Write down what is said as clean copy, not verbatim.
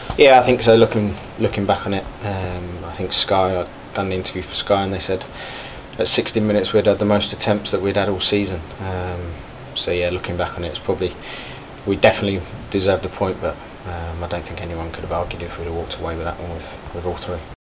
Yeah, I think so. Looking back on it, I think Sky. I'd done an interview for Sky, and they said at 60 minutes we'd had the most attempts that we'd had all season. So yeah, looking back on it, it's probably we definitely deserved a point, but I don't think anyone could have argued if we'd have walked away with that one with all three.